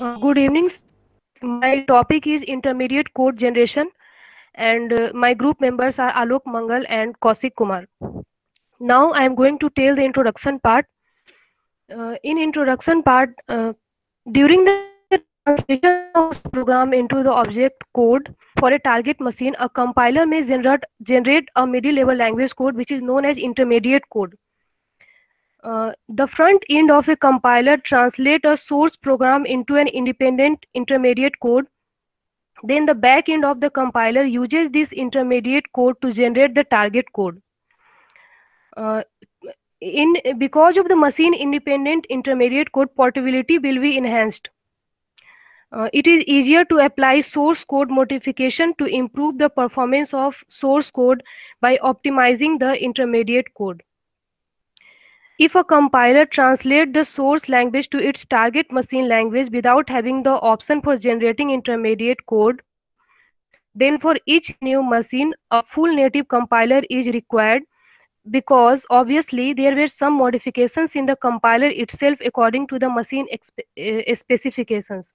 Good evening. My topic is intermediate code generation, and my group members are Alok Mangal and Kausik Kumar. Now I am going to tell the introduction part. In introduction part, during the translation of a source program into the object code for a target machine, a compiler may generate a middle-level language code which is known as intermediate code. The front end of a compiler translates a source program into an independent intermediate code. Then the back end of the compiler uses this intermediate code to generate the target code. Uh, because of the machine independent intermediate code, portability will be enhanced. It is easier to apply source code modification to improve the performance of source code by optimizing the intermediate code. If a compiler translates the source language to its target machine language without having the option for generating intermediate code, then for each new machine, a full native compiler is required, because obviously there were some modifications in the compiler itself according to the machine specifications.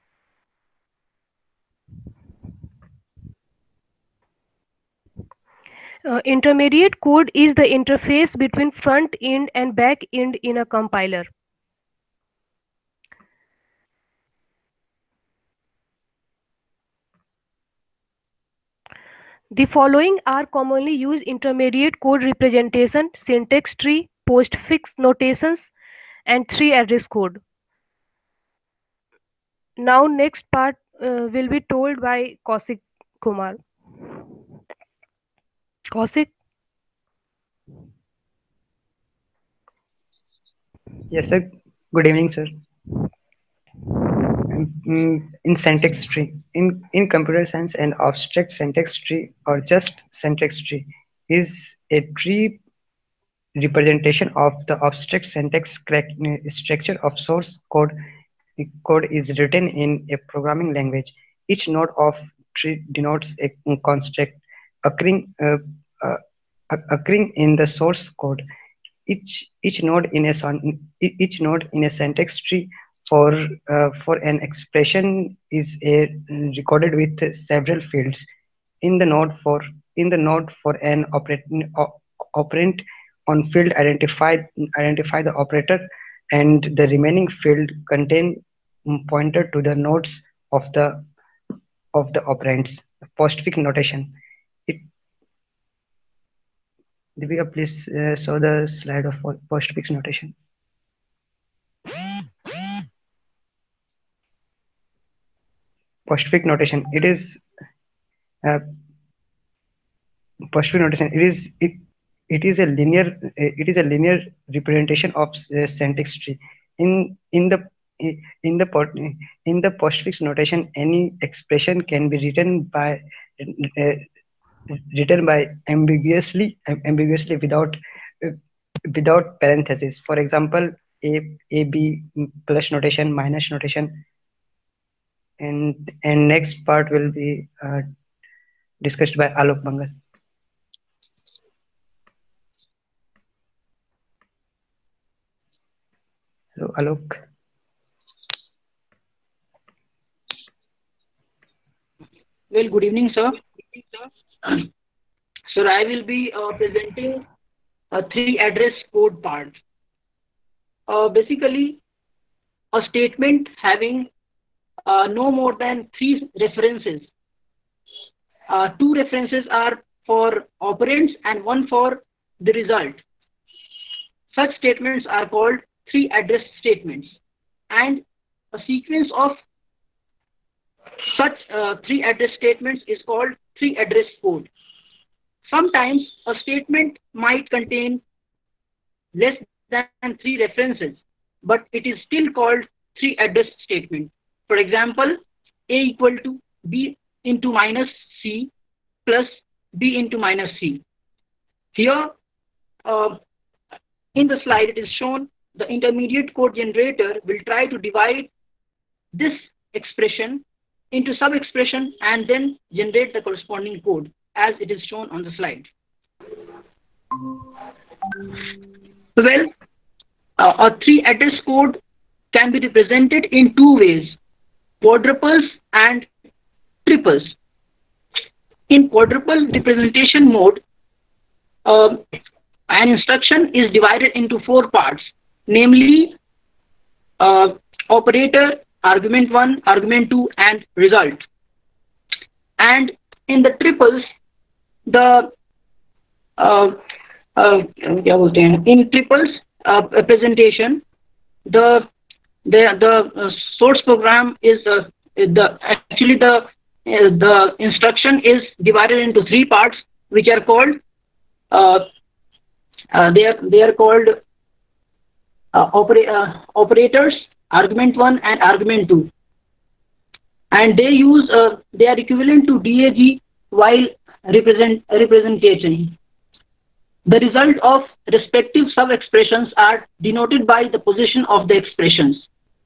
Intermediate code is the interface between front end and back end in a compiler. The following are commonly used intermediate code representation: syntax tree, postfix notations, and 3-address code. Now next part will be told by Kausik Kumar. Kausik? Yes, sir. Good evening, sir. In syntax tree, in computer science, an abstract syntax tree or just syntax tree is a tree representation of the abstract syntax structure of source code. The code is written in a programming language. Each node of tree denotes a construct occurring uh, occurring in the source code. Each node in a syntax tree for an expression is recorded with several fields. In the node for an operand on field identify the operator, and the remaining field contain pointer to the nodes of the operands. Postfix notation. It Deepika, please show the slide of postfix notation. Postfix notation. Uh, Postfix notation. It is a linear representation of syntax tree. In the in the pot- in the postfix notation, any expression can be uh, written by ambiguously uh, without parentheses. For example, a b plus notation, minus notation, and next part will be discussed by Alok Mangal. Hello, Alok. Well, good evening, sir. Sir, I will be presenting a 3-address code part. Basically, a statement having no more than 3 references. 2 references are for operands and 1 for the result. Such statements are called 3-address statements, and a sequence of such 3-address statements is called 3-address code. Sometimes a statement might contain less than 3 references, but it is still called 3-address statement. For example, A equal to B into minus C plus B into minus C. Here, in the slide, it is shown the intermediate code generator will try to divide this expression into sub-expression and then generate the corresponding code as it is shown on the slide. Well, a 3-address code can be represented in 2 ways. quadruples and triples. In quadruple representation mode, an instruction is divided into 4 parts, namely operator, argument 1, argument 2, and result. And in the triples, in triples presentation, the source program is the instruction is divided into 3 parts, which are called they are called operators, argument 1 and argument 2, and they are equivalent to DAG while representation. The result of respective sub-expressions are denoted by the position of the expressions.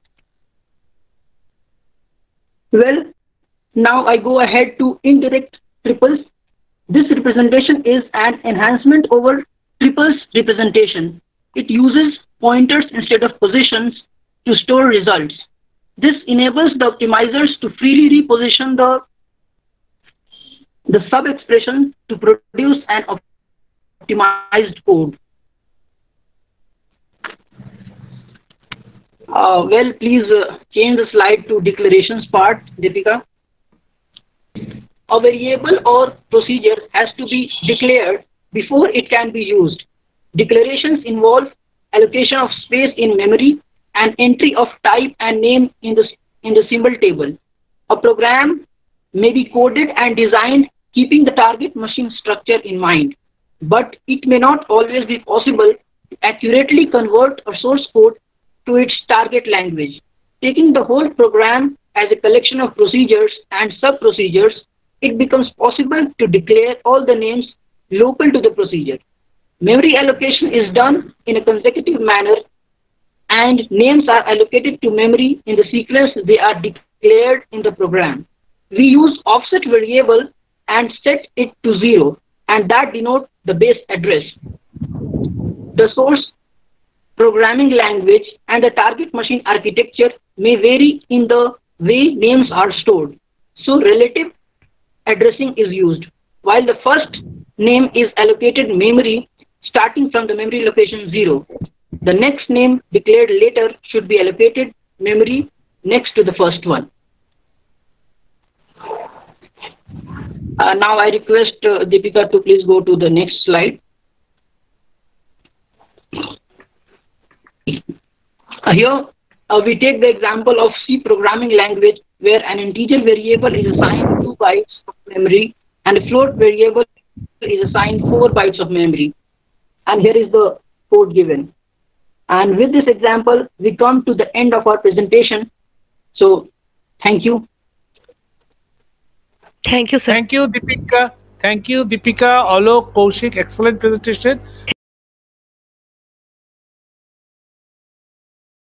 Well, now I go ahead to indirect triples. This representation is an enhancement over triples representation. It uses pointers instead of positions to store results. This enables the optimizers to freely reposition the sub-expression to produce an optimized code. Well, please change the slide to declarations part, Deepika. A variable or procedure has to be declared before it can be used. Declarations involve allocation of space in memory and entry of type and name in the symbol table. A program may be coded and designed keeping the target machine structure in mind, but it may not always be possible to accurately convert a source code to its target language. Taking the whole program as a collection of procedures and sub-procedures, it becomes possible to declare all the names local to the procedure. Memory allocation is done in a consecutive manner, and names are allocated to memory in the sequence they are declared in the program. We use offset variable and set it to 0, and that denotes the base address. The source programming language and the target machine architecture may vary in the way names are stored, so relative addressing is used. While the first name is allocated memory starting from the memory location 0, the next name declared later should be allocated memory next to the first one. Now I request Deepika to please go to the next slide. Here we take the example of C programming language, where an integer variable is assigned 2 bytes of memory and a float variable is assigned 4 bytes of memory. And here is the code given. And with this example, we come to the end of our presentation. So, thank you. Thank you, sir. Thank you, Deepika. Thank you, Deepika, Alok, Kaushik. Excellent presentation.